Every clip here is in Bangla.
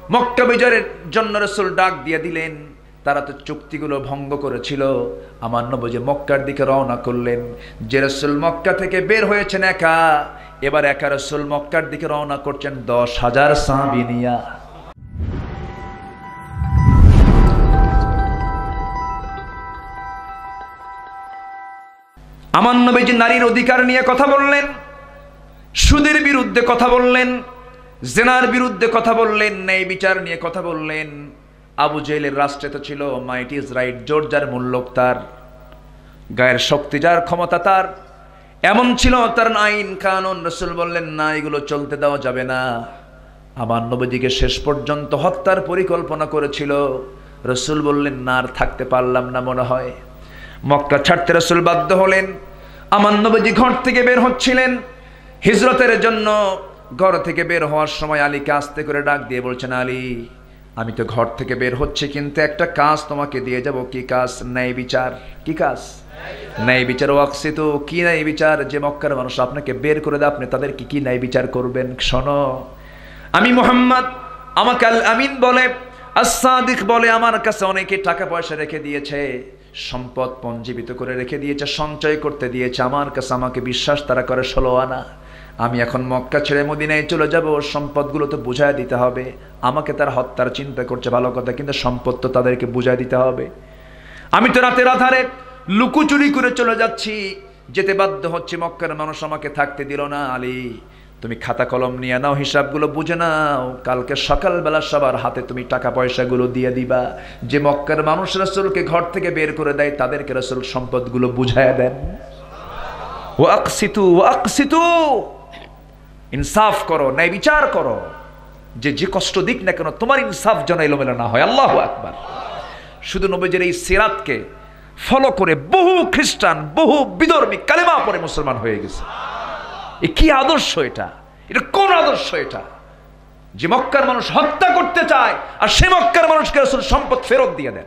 মক্কা বিজয়ের জন্য রাসূল ডাক দিয়ে দিলেন। তারা তো চুক্তিগুলো ভঙ্গ করেছিল। আমার নবী মক্কার দিকে রওনা করলেন। যে রাসূল মক্কা থেকে বের হয়েছেন একা, এবার একা রাসূল মক্কার দিকে রওনা করছেন 10,000 সাহাবী নিয়া। আমার নবীজি নারীর অধিকার নিয়ে কথা বললেন, সুদের বিরুদ্ধে কথা বললেন, জেনার বিরুদ্ধে কথা বললেন, ন্যায় বিচার নিয়ে কথা বললেন। আবু জেহেলের রাষ্ট্রে তো ছিল মাইট ইজ রাইট, জোর যার মূল্যক তার, গায়ের শক্তি যার, ক্ষমতা তার, এমন ছিল তার আইন কানুন। রাসূল বললেন না, এগুলো চলতে দেওয়া যাবে না। আমার নবীজিকে শেষ পর্যন্ত হত্যার পরিকল্পনা করেছিল। রাসূল বললেন না, আর থাকতে পারলাম না মনে হয়। মক্কা ছাড়তে রাসূল বাধ্য হলেন। আমার নবীজি ঘর থেকে বের হচ্ছিলেন হিজরতের জন্য। ঘর থেকে বের হওয়ার সময় আলীকে আস্তে করে ডাক দিয়ে বলছেন, আলী, আমি তো ঘর থেকে বের হচ্ছে, কিন্তু একটা কাজ তোমাকে দিয়ে যাব। কি কাজ? ন্যায় বিচার। কি কাজ? ন্যায় বিচার। ওয়াকসিত, কি ন্যায় বিচার? যে মক্কার মানুষ আপনাকে বের করে দেয়, আপনি তাদের কি ন্যায় বিচার করবেন? শোনো, আমি মুহাম্মদ, আমাকে আল আমিন বলে, আস-সাদিক বলে, আমার কাছে অনেকে টাকা পয়সা রেখে দিয়েছে, সম্পদ পঞ্জীবিত করে রেখে দিয়েছে, সঞ্চয় করতে দিয়েছে আমার কাছে। আমাকে বিশ্বাস তারা করে 16 আনা। আমি এখন মক্কা ছেড়ে মদিনায় চলে যাব, সম্পদগুলো তো বুঝায় দিতে হবে। আমাকে তার হত্যার চিন্তা করছে ভালো কথা, কিন্তু সম্পদ তো তাদেরকে বুঝায় দিতে হবে। আমি তো রাতের আধারে লুকোচুরি করে চলে যাচ্ছি, যেতে বাধ্য হচ্ছে। মক্কার মানুষ আমাকে থাকতে দিল না। আলী, তুমি খাতা কলম নিয়ে নাও, হিসাবগুলো বুঝে নাও, কালকে সকালবেলা সবার হাতে তুমি টাকা পয়সাগুলো দিয়ে দিবা। যে মক্কার মানুষ রাসূলকে ঘর থেকে বের করে দেয়, তাদেরকে রাসূল সম্পদগুলো বুঝায় দেন। ওয়াকসিতু ওয়াকসিতু, ইনসাফ করো, ন্যায় বিচার করো। যে কষ্ট দিক না কেন, তোমার ইনসাফ যেন এলোমেলো না হয়। আল্লাহু আকবার। শুধু নবীজির এই সিরাতকে ফলো করে বহু খ্রিস্টান, বহু বিধর্মী কালেমা পড়ে মুসলমান হয়ে গেছে। এ কি আদর্শ? এটা কোন আদর্শ? এটা যে মক্কার মানুষ হত্যা করতে চায়, আর সে মক্কার মানুষকে রাসূল সম্পদ ফেরত দিয়ে দেন।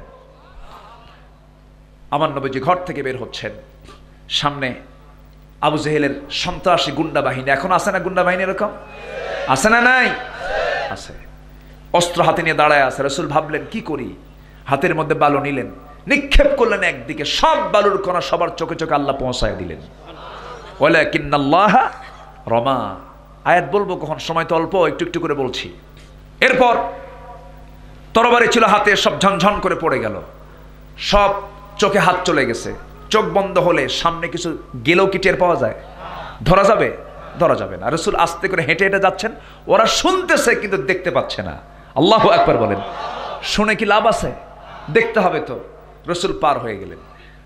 আমার নবীজি ঘর থেকে বের হচ্ছেন, সামনে আবু জেহেলের সন্ত্রাসী গুন্ডা বাহিনী। এখন আছে না গুন্ডা বাহিনী? এরকম আছে না? নাই? আছে। অস্ত্র হাতে নিয়ে দাঁড়ায় আছে। রাসূল ভাবলেন কি করি, হাতের মধ্যে বালু নিলেন, নিক্ষেপ করলেন একদিকে। সব বালুর কণা সবার চোখে চোখে আল্লাহ পৌঁছায় দিলেন। ওয়ালাকিন্নাল্লাহা রমা। আয়াত বলবো কখন, সময় তো অল্প, একটু একটু করে বলছি। এরপর তরবারি ছিল হাতে, সব ঝনঝন করে পড়ে গেল, সব চোখে হাত চলে গেছে। চোখ বন্ধ হলে সামনে কিছু গেলেও কি টের পাওয়া যায়? ধরা যাবে? ধরা যাবে না। রাসূল আস্তে করে হেঁটে হেঁটে যাচ্ছেন, ওরা শুনতেছে কিন্তু দেখতে পাচ্ছে না। আল্লাহু আকবার বলেন। শুনে কি লাভ আছে? দেখতে হবে তো। রাসূল পার হয়ে গেলেন।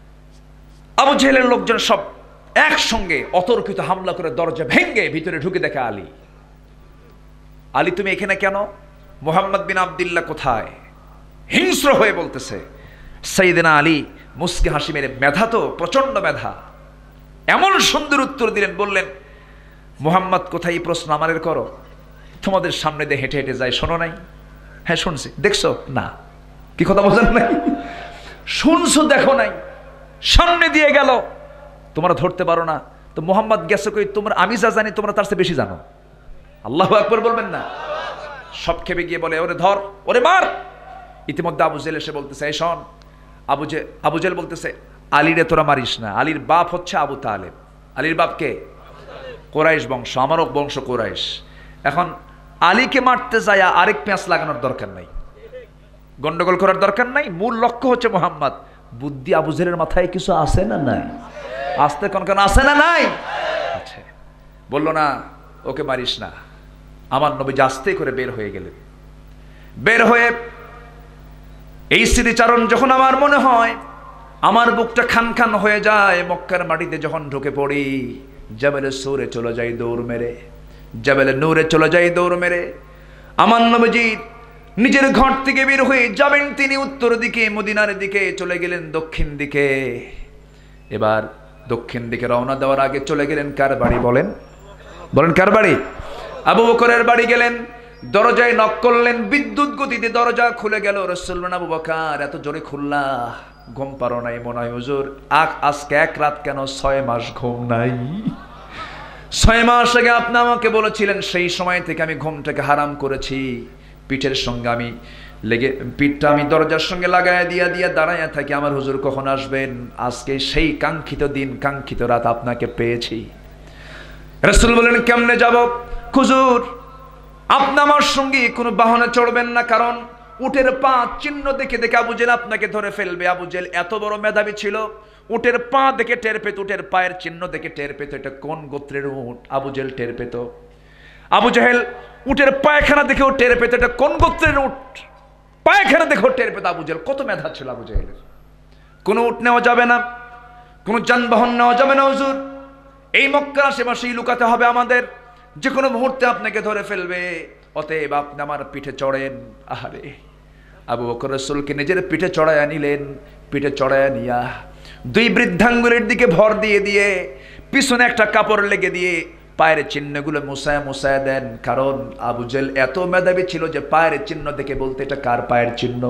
আবু জেহেলের লোকজন সব একসঙ্গে অতর্কিত হামলা করে দরজা ভেঙে ভিতরে ঢুকে দেখে আলী। আলী, তুমি এখানে কেন? মুহাম্মদ বিন আব্দুল্লাহ কোথায়? হিংস্র হয়ে বলতেছে। সাইয়েদনা আলী মুস্কি হাসি মেরে, মেধা তো প্রচন্ড মেধা, এমন সুন্দর উত্তর দিলেন, বললেন, মুহাম্মদ কোথায়? এই প্রশ্ন আমাদের করো? তোমাদের সামনে দিয়ে হেঁটে হেঁটে যায়, শোনো নাই? হ্যাঁ শুনছি। দেখছো না? কি কথা বোঝেন নাই? শুনছো, দেখো নাই? সামনে দিয়ে গেল, তোমরা ধরতে পারো না তো মুহাম্মদ গেছে কই? তোমরা, আমি যা জানি তোমরা তার চেয়ে বেশি জানো। আল্লাহু আকবার বলবেন না? সব খেপে গিয়ে বলে, ওরে ধর, ওরে মার। ইতিমধ্যে আবু জেহেল এসে বলতেছে, এই শোন। আবু জেহেল বলতেছে, আলীরে তোরা মারিস না, আলীর বাপ হচ্ছে আবু তালেব। আলীর বাপ কে? কোরাইশ বংশ, আমারও বংশ কোরাইশ। এখন আলীকে মারতে যায় আরেক পেঁচ লাগানোর দরকার নাই, গন্ডগোল করার দরকার নাই। মূল লক্ষ্য হচ্ছে মুহাম্মদ। বুদ্ধি আবু জেহেলের মাথায় কিছু আছে না নাই? আসতে কোন আছে না নাই? আচ্ছা, বললো না, ওকে মারিস না। আমার নবী আস্তে করে বের হয়ে গেলেন। বের হয়ে এই স্মৃতিচারণ যখন আমার মনে হয়, আমার বুকটা খান খান হয়ে যায়। মক্কার মাটিতে যখন ঢুকে পড়ি, জাবেলে সূরে চলে যাই দৌড় মেরে, জাবেলে নূরে চলে যাই দৌড় মেরে। আমার নবীজি নিজের ঘর থেকে বের হয়ে যাবেন, তিনি উত্তর দিকে মদিনার দিকে চলে গেলেন, দক্ষিণ দিকে। এবার দক্ষিণ দিকে রওনা দেওয়ার আগে চলে গেলেন কার বাড়ি? বলেন বলেন, কার বাড়ি? আবু বকরের বাড়ি গেলেন। দরজায় নক করলেন, বিদ্যুৎ গতিতে দরজা খুলে গেল। রাসূল বলেন, আবু বকর, এত জোরে খুললা, ঘুম পারো নাই মনে হয় হুজুর? আজকে এক রাত কেন, 6 মাস ঘুম নাই। 6 মাস আগে আপনি আমাকে বলেছিলেন, সেই সময় থেকে আমি ঘুমটাকে হারাম করেছি। পিঠের সঙ্গে আমি পিঠটা আমি দরজার সঙ্গে লাগায় দিয়া দাঁড়াইয়া থাকি, আমার হুজুর কখন আসবেন, আজকে সেই কাঙ্ক্ষিত দিন কাঙ্ক্ষিত রাত আপনাকে পেয়েছি। রাসূল বলেন কেমনে যাব? হুজুর আপনি আমার সঙ্গে কোনো বাহনে চড়বেন না, কারণ উটের পা চিহ্ন দেখে দেখে আবু জেহেল আপনাকে ধরে ফেলবে। আবু জেহেল এত বড় মেধাবী ছিল, উটের পা দেখে টের পেত, উটের পায়ের চিহ্ন দেখে টের পেত এটা কোন গোত্রের উট। আবু জেহেল টের পেত। আবু জেহেল উটের পায়খানা দেখেও টের পেত এটা কোন গোত্রের উট, পায়খানা দেখেও টের পেত। আবু জেহেল কত মেধা ছিল আবু জেহেলের। কোনো উট নেওয়া যাবে না, কোনো যানবাহন নেওয়া যাবে না হুজুর, এই মক্কার আশেপাশেই লুকাতে হবে আমাদের, যে কোনো মুহূর্তে আপনাকে ধরে ফেলবে, অতএব আপনি আমার পিঠে চড়েন। আহারে, আবু বকর রাসূলকে নিজের পিঠে চড়াইয়া নিলেন। পিঠে চড়াইয়া নিয়া দুই বৃদ্ধাঙ্গুলের দিকে ভর দিয়ে পিছনে একটা কাপড় লেগে দিয়ে পায়ের চিহ্নগুলো মুছায়া দেন। কারণ আবু জেহেল এত মেধাবী ছিল যে পায়ের চিহ্ন দেখে বলতে এটা কার পায়ের চিহ্ন।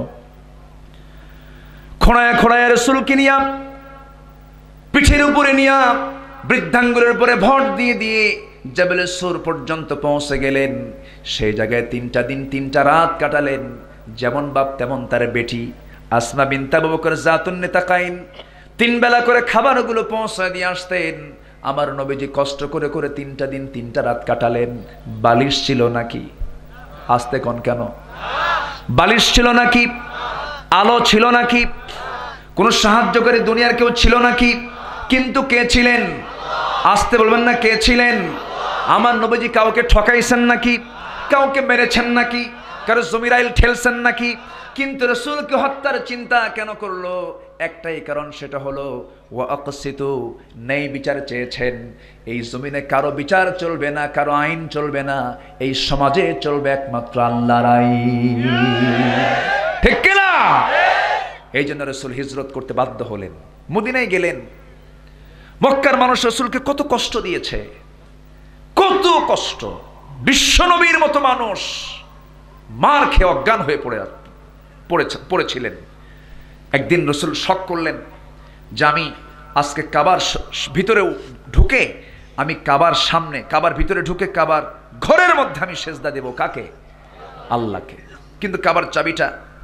খোঁড়ায়া রাসূলকে নিয়া পিঠের উপরে নিয়া বৃদ্ধাঙ্গুলের উপরে ভর দিয়ে জাবেলে সুর পর্যন্ত পৌঁছে গেলেন। সেই জায়গায় 3টা দিন 3টা রাত কাটালেন। যেমন বাপ তেমন তার বেটি আসমা বিনতে আবু বকর জাতুন নেতাকাইন 3 বেলা করে খাবারগুলো পৌঁছায় দিয়ে আসতেন। আমার নবীজি কষ্ট করে 3টা দিন 3টা রাত কাটালেন। বালিশ ছিল নাকি? আসতে কোন কেন? বালিশ ছিল নাকি? আলো ছিল নাকি? কোনো সাহায্যকারী দুনিয়ার কেউ ছিল নাকি? কিন্তু কে ছিলেন? আসতে বলবেন না, কে ছিলেন? আমার নবীজি কাউকে ঠকাইছেন নাকি? কাউকে মেরেছেন নাকি? কারো জমিরাইল ঠেলছেন নাকি? কিন্তু রাসূলকে হত্যার চিন্তা কেন করলো? একটাই কারণ, সেটা হলো ওয়া আকসিতু, ন্যায় বিচার চেয়েছেন। এই জমিনে কারো বিচার চলবে না, কারো আইন চলবে না, এই সমাজে চলবে একমাত্র আল্লাহর আইন। ঠিক কি না? এই জন্য রাসূল হিজরত করতে বাধ্য হলেন, মদিনায় গেলেন। মক্কার মানুষ রাসূলকে কত কষ্ট দিয়েছে, কত কষ্ট। বিশ্বনবীর মতো মানুষ মার খেয়ে অজ্ঞান হয়ে পড়েছিলেন। একদিন রাসূল শক করলেন যে আমি আজকে কাবার ভিতরে ঢুকে, আমি কাবার সামনে, কাবার ভিতরে ঢুকে কাবার ঘরের মধ্যে আমি সেজদা দেব কাকে? আল্লাহকে। কিন্তু কাবার চাবিটা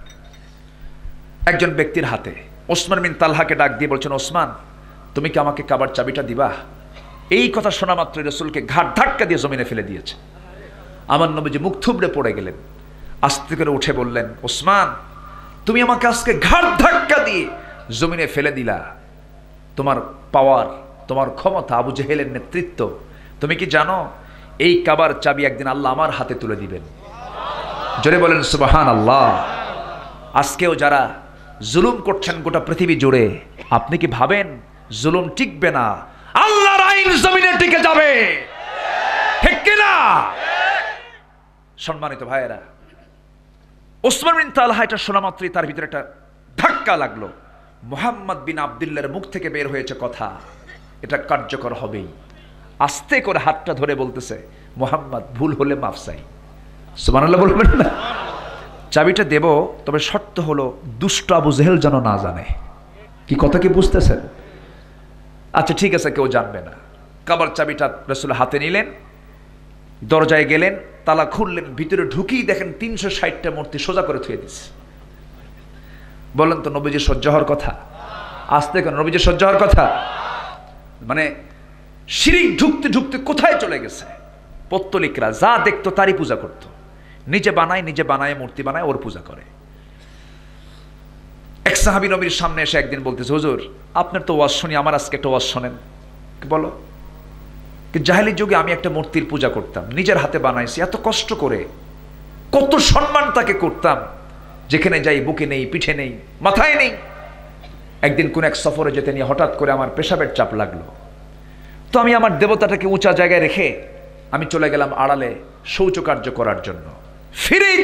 একজন ব্যক্তির হাতে। ওসমান বিন তালহাকে ডাক দিয়ে বলছেন, ওসমান তুমি কি আমাকে কাবার চাবিটা দিবা? এই কথা শোনা মাত্র রাসূলকে ঘাট ধাক্কা দিয়ে জমিনে ফেলে দিয়েছে। আমার নবীজি মুখ থুবড়ে পড়ে গেলেন। আস্তে করে উঠে বললেন, ওসমান তুমি আমাকে আজকে ঘাট ধাক্কা দিয়ে জমিনে ফেলে দিলা। তোমার পাওয়ার, তোমার ক্ষমতা, আবু জেহেলের নেতৃত্ব, তুমি কি জানো এই কাবার চাবি একদিন আল্লাহ আমার হাতে তুলে দিবেন? জোরে বলেন সুবহানাল্লাহ। আজকেও যারা জুলুম করছেন গোটা পৃথিবী জুড়ে, আপনি কি ভাবেন জুলুম টিকবে না? আল্লাহর আইন জমিনে টিকে যাবে, ঠিক কি না? সম্মানিত ভাইয়েরা, ওসমান বিন তালহা এটা শোনা মাত্রই তার ভিতরে একটা ধাক্কা লাগলো। মুহাম্মদ বিন আব্দুল্লাহর মুখ থেকে বের হয়েছে কথা, এটা কার্যকর হবেই। আস্তে করে হাতটা ধরে বলতেছে, মুহাম্মদ ভুল হলে মাফ চাই। সুবহানাল্লাহ বলবেন না? চাবিটা দেব, তবে শর্ত হলো দুষ্ট আবু জেহেল যেন না জানে। কি কথা কি বুঝতেছেন? আচ্ছা ঠিক আছে, কেউ জানবে না। কাবার চাবিটা রাসূল হাতে নিলেন, দরজায় গেলেন, তালা খুললেন, ভিতরে ঢুকেই দেখেন 360টা মূর্তি সোজা করে থুয়ে দিচ্ছে। বলেন তো নবীজি সহ্য হওয়ার কথা? আসতে কেন? নবীজি সহ্য হওয়ার কথা? মানে শিরিক ঢুকতে ঢুকতে কোথায় চলে গেছে। পত্তলিকরা যা দেখতো তারই পূজা করত, নিজে বানায় মূর্তি বানায়, ওর পূজা করে। এক সাহাবী নবীর সামনে এসে একদিন বলতেছে, হুজুর আপনার তো ওয়াজ শুনি, আমার আজকে একটা ওয়াজ শোনেন। বলো। জাহেলি যুগে আমি একটা মূর্তির পূজা করতাম, নিজের হাতে বানাইছি, এত কষ্ট করে, কত সম্মান তাকে করতাম, যেখানে যাই বুকে নেই, পিঠে নেই, মাথায় নেই। একদিন কোন এক সফরে যেতে নিয়ে হঠাৎ করে আমার পেশাবের চাপ লাগলো। তো আমি আমার দেবতাটাকে উঁচা জায়গায় রেখে আমি চলে গেলাম আড়ালে শৌচকার্য করার জন্য। ফিরেই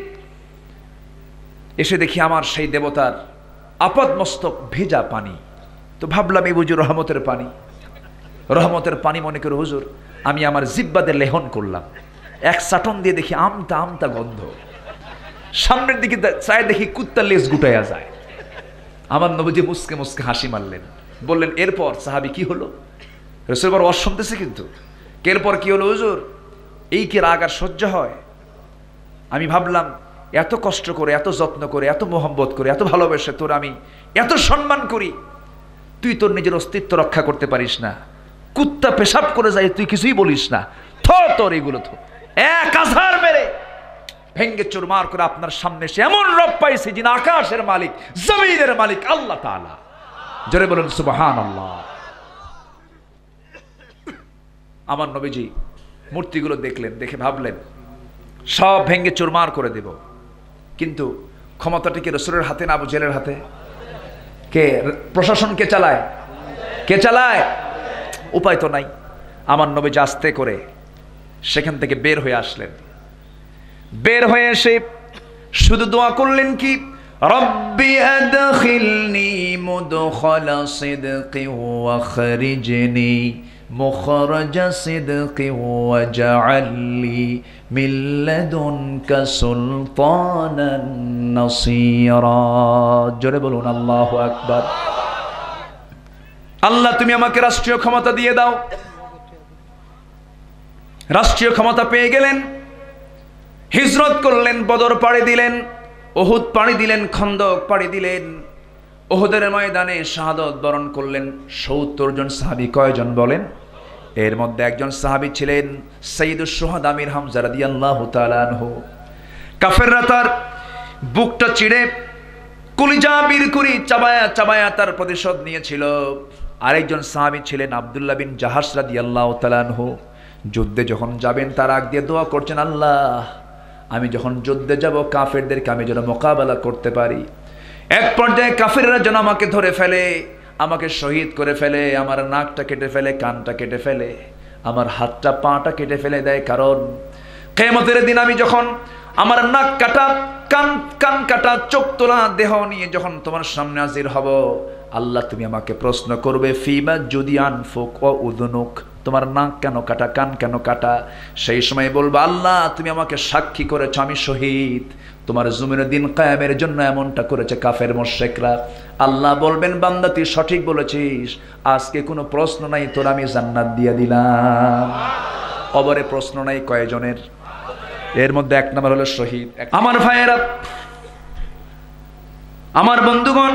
এসে দেখি আমার সেই দেবতার আপাদমস্তক ভেজা পানি। তো ভাবলাম এই বুঝি রহমতের পানি। রহমতের পানি মনে করে হুজুর আমি আমার জিব্বাতে লেহন করলাম, এক চাটন দিয়ে দেখি আমতা গন্ধ। সামনের দিকে চায় দেখি কুত্তার লেজ গুটাইয়া যায়। আমার নবীজি মুসকে মুসকে হাসি মারলেন, বললেন, এরপর সাহাবী কি হলো? রাসূল বড় শুনতেছে, কিন্তু এরপর কি হলো হুজুর? এই কি রাগ আর সহ্য হয়? আমি ভাবলাম এত কষ্ট করে, এত যত্ন করে, এত মোহব্বত করে, এত ভালোবেসে তোর আমি এত সম্মান করি, তুই তোর নিজের অস্তিত্ব রক্ষা করতে পারিস না। কুত্তা পেশাব করে যায়, তুই কিছুই বলিস না। তোর এগুলো তো এক আছাড় মেরে ভেঙ্গে চুরমার করে আপনার সামনে সে এমন রব পাইছে যিনি আকাশের মালিক, জমিনের মালিক আল্লাহ তাআলা। জোরে বলুন সুবহানাল্লাহ। আমার নবীজি মূর্তিগুলো দেখলেন, দেখে ভাবলেন সব ভেঙ্গে চুরমার করে দেব, কিন্তু ক্ষমতাটি কি রাসূলের হাতে না আবু জেহেলের হাতে? কে প্রশাসন কে চালায়? কে চালায়? উপায় তো নাই। আমার নবীজি আস্তে করে সেখান থেকে বের হয়ে আসলেন। বের হয়ে এসে শুধু দোয়া করলেন কি, রব্বি আদখিলনি মুদখালা সিদকি ওয়াখরিজনি মুখরাজা সিদকি ওয়াজআলনি মিন লাদুনকা সুলতানান নাসীরা। জোরে বলুন আল্লাহু আকবার। আল্লাহ তুমি আমাকে রাষ্ট্রীয় ক্ষমতা দিয়ে দাও। রাষ্ট্রীয় ক্ষমতা পেয়ে গেলেন, হিজরত করলেন, বদর পাড়ি দিলেন, উহুদ পাড়ি দিলেন, খন্দক পাড়ি দিলেন, উহুদের ময়দানে শাহাদত বরণ করলেন ৭০ জন সাহাবী। কয়জন বলেন? এর মধ্যে একজন সাহাবী ছিলেন সাইয়্যিদুশ শুহাদা আমির হামজা রাদিয়াল্লাহু তাআলা আনহু। কাফেররা তার বুকটা চিড়ে কলিজা বের করে চাবায়া চাবায়া তার প্রতিশোধ নিয়েছিল। আরেকজন সাহাবী ছিলেন আব্দুল্লাহ বিন জাহাশ রাদিয়াল্লাহু তাআলা আনহু। যুদ্ধে যখন যাবেন তার আগ দিয়ে দোয়া করছেন, আল্লাহ আমি যখন যুদ্ধে যাব কাফেরদেরকে আমি যেন মোকাবেলা করতে পারি। এক পর্যায়ে কাফেররা যেন আমাকে ধরে ফেলে, আমাকে শহীদ করে ফেলে, আমার নাকটা কেটে ফেলে, কানটা কেটে ফেলে, আমার হাতটা পাটা কেটে ফেলে দেয়। কারণ কিয়ামতের দিন আমি যখন আমার নাক কাটা, কান কাটা, চোখ তোলা দেহ নিয়ে যখন তোমার সামনে হাজির হব, আল্লাহ তুমি আমাকে প্রশ্ন করবে, ফিমা যদি আনফুক ও উদনুক, তোমার নাক কেন কাটা, কান কেন কাটা? সেই সময় বলবো, আল্লাহ তুমি আমাকে সাক্ষী করেছ আমি শহীদ, তোমার জমিনের দিন কায়েমের জন্য এমনটা করেছে কাফের মুশরিকরা। আল্লাহ বলবেন, বান্দা তুই সঠিক বলেছিস, আজকে কোনো প্রশ্ন নাই, তোর আমি জান্নাত দিয়ে দিলাম। কবরে প্রশ্ন নাই কয়জনের? এর মধ্যে এক নম্বর হলো শহীদ। আমার ভাইয়েরা, আমার বন্ধুগণ,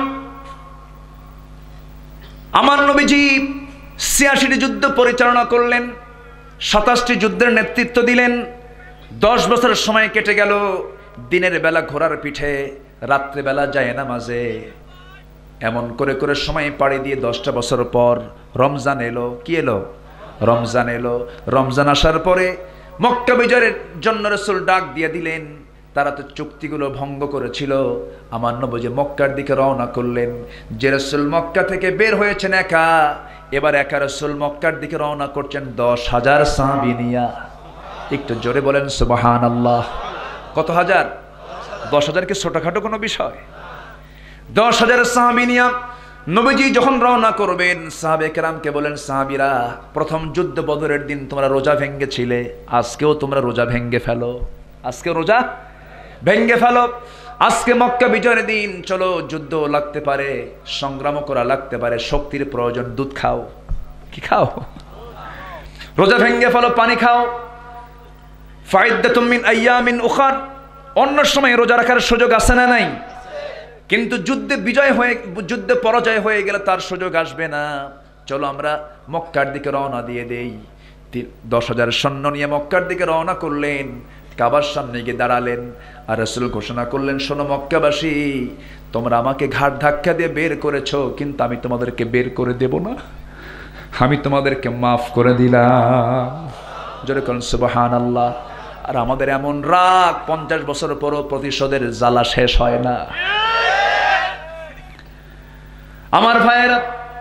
আমার নবীজি ৮৬টি যুদ্ধ পরিচালনা করলেন, ২৭টি যুদ্ধের নেতৃত্ব দিলেন। ১০ বছরের সময় কেটে গেল। দিনের বেলা ঘোড়ার পিঠে, রাত্রে বেলা যায় নামাজে, এমন করে করে সময় পাড়ি দিয়ে ১০টা বছর পর রমজান এলো। কি এলো? রমজান এলো। রমজান আসার পরে মক্কা বিজয়ের জন্য রাসূল ডাক দিয়ে দিলেন। তারা তো চুক্তিগুলো ভঙ্গ করেছিল। আমার নবী মক্কার দিকে রওনা করলেন। যে রাসূল মক্কা থেকে বের হয়েছেন একা, এবার একা রাসূল মক্কার দিকে রওনা করছেন ১০,০০০ সাহাবী নিয়া। একটু জোরে বলেন সুবহানাল্লাহ। কত হাজার? ১০,০০০ কি ছোটখাটো কোনো বিষয়? ১০,০০০ সাহাবী নিয়া নবীজি যখন রওনা করবেন, সাহাবে কেরামকে বলেন, সাহাবীরা, প্রথম যুদ্ধ বদরের দিন তোমরা রোজা ভেঙ্গেছিলে, আজকেও তোমরা রোজা ভেঙ্গে ফেলো, আজকে রোজা ভেঙ্গে ফেলো। আজকে মক্কা বিজয়ের দিন, চলো যুদ্ধ লাগতে পারে, সংগ্রাম করা লাগতে পারে, শক্তির প্রয়োজন, দুধ খাও। কি খাও? রোজা ভেঙ্গে ফেলো, পানি খাও। ফাইদ্দাতুম মিন আইয়ামিন উখার, অন্য সময় রোজা রাখার সুযোগ আছে না নাই? কিন্তু যুদ্ধে যুদ্ধে পরাজয় হয়ে গেলে তার সুযোগ আসবে না। চলো আমরা মক্কার দিকে রওনা দিয়ে দেই। ১০,০০০ সৈন্য নিয়ে মক্কার দিকে রওনা করলেন। কাবার সামনে গিয়ে দাঁড়ালেন আর রাসূল ঘোষণা করলেন, শোনো মক্কাবাসী, তোমরা আমাকে ঘাট ধাক্কা দিয়ে বের করেছো, কিন্তু আমি তোমাদেরকে বের করে দেব না, আমি তোমাদেরকে মাফ করে দিলাম। জোরে বলেন সুবহানাল্লাহ। আর আমাদের এমন রাগ, ৫০ বছর পরও প্রতিশোধের জ্বালা শেষ হয় না। আমার ভাইয়েরা,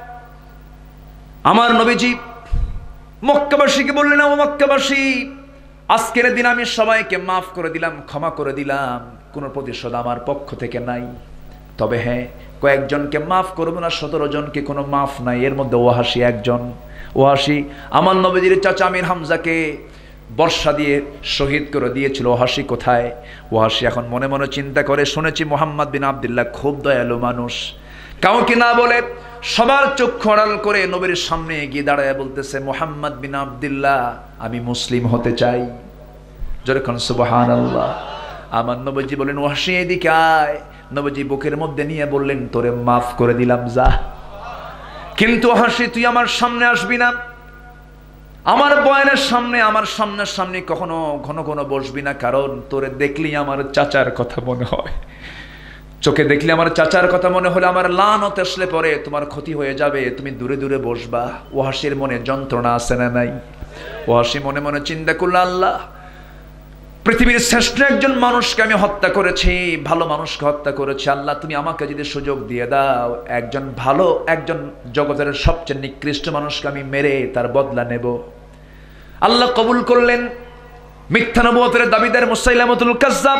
আমার নবীজি মক্কাবাসীকে বললেন, ও মক্কাবাসী, আজকের দিন আমি সবাইকে মাফ করে দিলাম, ক্ষমা করে দিলাম, কোনো প্রতিশোধ আমার পক্ষ থেকে নাই। তবে হ্যাঁ, কয়েকজনকে মাফ করবো না, ১৭ জনকে কোনো মাফ নাই। এর মধ্যে ওয়াহাশী একজন। ওয়াহাশী আমার নবীজির চাচা আমির হামজাকে বর্ষা দিয়ে শহীদ করে দিয়েছিল। ওয়াহাশী কোথায়? ওয়াহাশী এখন মনে মনে চিন্তা করে, শুনেছি মুহাম্মদ বিন আব্দুল্লাহ খুব দয়ালু মানুষ, কাউকে না বলে সবার চক্ষু আড়াল করে নবীর সামনে গিয়ে দাঁড়ায় বলতেছে, মুহাম্মদ বিন আব্দুল্লাহ, আমি মুসলিম হতে চাই। যেরকম সুবহানাল্লাহ। আমার নবীজি বলেন ওয়াহশী এদিকে আয়। নবীজি বুকের মধ্যে নিয়ে বললেন তোরে মাফ করে দিলাম, যা। কিন্তু ওয়াহশী তুই আমার সামনে আসবি না, আমার বয়ানের সামনে, আমার সামনে কখনো ঘন ঘন বসবি না, কারণ তোরে দেখলি আমার চাচার কথা মনে হয়। চোখে দেখলে আমার চাচার কথা মনে হলে আমার লানত আসলে পরে তোমার ক্ষতি হয়ে যাবে, তুমি দূরে দূরে বসবা। ওয়াহশীর মনে যন্ত্রণা আছে না নাই? ওয়াহশী মনে মনে চিন্তা করল, আল্লাহ, পৃথিবীর শ্রেষ্ঠ একজন মানুষকে আমি হত্যা করেছি, ভালো মানুষকে হত্যা করেছি। আল্লাহ, তুমি আমাকে যদি সুযোগ দিয়ে দাও, একজন জগতের সবচেয়ে নিকৃষ্ট মানুষকে আমি মেরে তার বদলা নেব। আল্লাহ কবুল করলেন। মিথ্যা নবুয়তের দাবিদার মুসাইলামতুল কাজ্জাব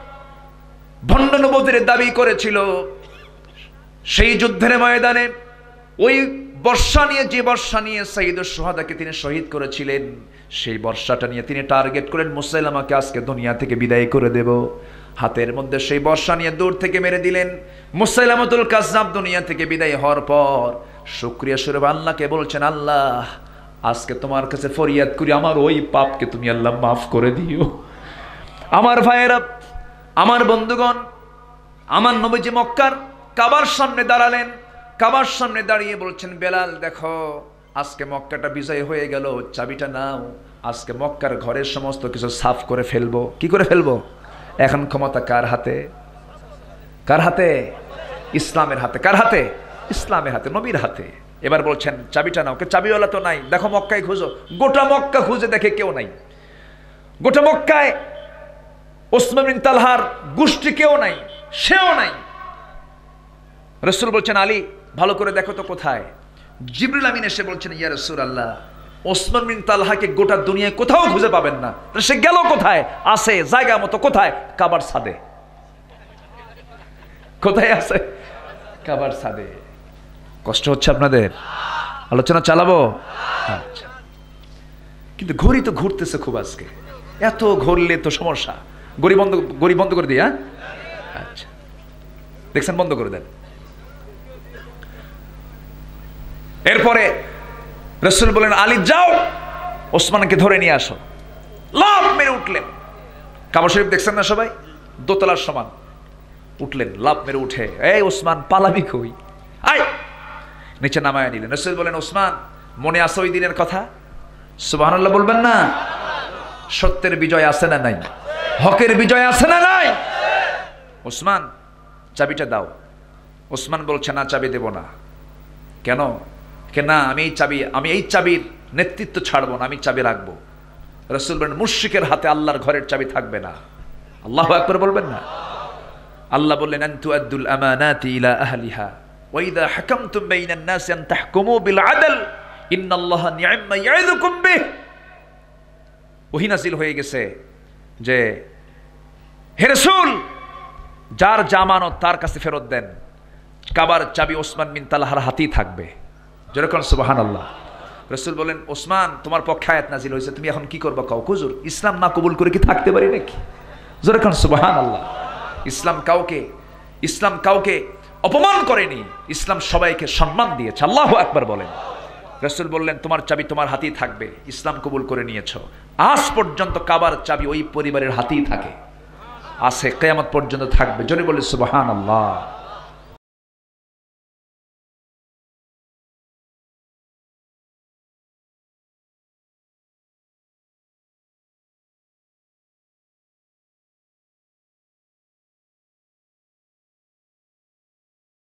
ভণ্ড নবুয়তের দাবি করেছিল। সেই যুদ্ধের ময়দানে ওই যে বর্ষা নিয়ে সাইয়্যিদুশ শুহাদাকে তিনি শহীদ করেছিলেন, সেই বর্ষাটা নিয়ে তিনি টার্গেট করেন মুসাইলামাকে আজকে দুনিয়া থেকে বিদায় করে দেব। হাতের মধ্যে সেই বর্ষা নিয়ে দূর থেকে মেরে দিলেন। মুসাইলামাতুল কাজ্জাব দুনিয়া থেকে বিদায় হওয়ার পর শুকরিয়া স্বরূপ আল্লাহকে বলছেন, আল্লাহ, আজকে তোমার কাছে ফরিয়াদ করি, আমার ওই পাপকে তুমি আল্লাহ মাফ করে দিও। আমার ভাইয়েরা, আমার বন্ধুগণ, আমার নবীজি মক্কার কাবার সামনে দাঁড়ালেন। কাবার সামনে দাঁড়িয়ে বলছেন, বেলাল দেখো, আজকে মক্কাটা বিজয় হয়ে গেল, চাবিটা নাও, আজকে মক্কার ঘরের সমস্ত কিছু সাফ করে ফেলবো। কি করে ফেলবো? এখন ক্ষমতা কার হাতে? কার হাতে? ইসলামের হাতে। কার হাতে? ইসলামের হাতে, নবীর হাতে। এবার বলছেন চাবিটা নাও। চাবিওয়ালা তো নাই, দেখো মক্কায় খুঁজো। গোটা মক্কা খুঁজে দেখে কেউ নাই। গোটা মক্কায় ওসমান বিন তালহার গোষ্ঠী কেউ নাই, সেও নাই। রাসূল বলছেন, আলী, ভালো করে দেখো তো কোথায়। জিবরিল আমিন এসে বলছেন, ইয়া রাসূলুল্লাহ, ওসমান বিন তালহাকে গোটা দুনিয়ায় কোথাও খুঁজে পাবেন না। সে গেল কোথায়? আছে জায়গা মতো। কোথায়? কাবার ছাদে। কোথায় আছে? কাবার ছাদে। কষ্ট হচ্ছে আপনাদের? আলোচনা চালাবো? আচ্ছা। কিন্তু ঘড়ি তো ঘুরতেছে খুব আজকে, এত ঘুরলে তো সমস্যা। ঘড়ি বন্ধ করে দিই। হ্যাঁ, আচ্ছা, দেখছেন, বন্ধ করে দেন। এরপরে রাসূল বলেন, আলী যাও, ওসমানকে ধরে নিয়ে আসো। লাফ মেরে উঠলেন। কাবা শরীফ দেখছেন না সবাই? দোতলার সমান। উঠলেন, লাফ মেরে উঠে, এই ওসমান, পালাবি কই? আয়, নিচে নামায় নিলেন। রাসূল বলেন, ওসমান, মনে আছে ওই দিনের কথা? সুবহানাল্লাহ বলবেন না? সত্যের বিজয় আছে না নাই? হকের বিজয় আছে না নাই? ওসমান, চাবিটা দাও। ওসমান বলছে, না, চাবি দেব না। কেন? না, আমি এই চাবির নেতৃত্ব ছাড়বো না, আমি চাবি রাখবো। রাসূল বলেন, মুশরিকের হাতে আল্লাহর ঘরের চাবি থাকবে না। আল্লাহু আকবার বলবেন না? আল্লাহ বললেন, আন তুআদ্দুল আমানাতি ইলা আহলিহা ওয়া ইযা হাকামতুম বাইনান নাসি আন তাহকুমু বিল আদল ইন্নাল্লাহা নি'মা ইয়া'iযুকুম বিহ। ওহী নাযিল হয়ে গেছে যে, হে রাসূল, যার জামানত তার কাছে ফেরত দেন। কাবার চাবি ওসমান বিন তালহার হাতেই থাকবে। যেরকম সুবহানাল্লাহ। রাসূল বলেন, ওসমান, তোমার পক্ষে আয়াত নাযিল হয়েছে, তুমি এখন কি করবা কও? হুজুর, ইসলাম না কবুল করে কি থাকতে পারি নাকি? যেরকম সুবহানাল্লাহ। ইসলাম কাউকে অপমান করেনি, ইসলাম সবাইকে সম্মান দিয়েছে। আল্লাহু আকবার বলেন। রাসূল বললেন, তোমার চাবি তোমার হাতেই থাকবে, ইসলাম কবুল করে নিয়েছো। আজ পর্যন্ত কাবার চাবি ওই পরিবারের হাতেই থাকে, আছে, কিয়ামত পর্যন্ত থাকবে। জোরে বলে সুবহানাল্লাহ।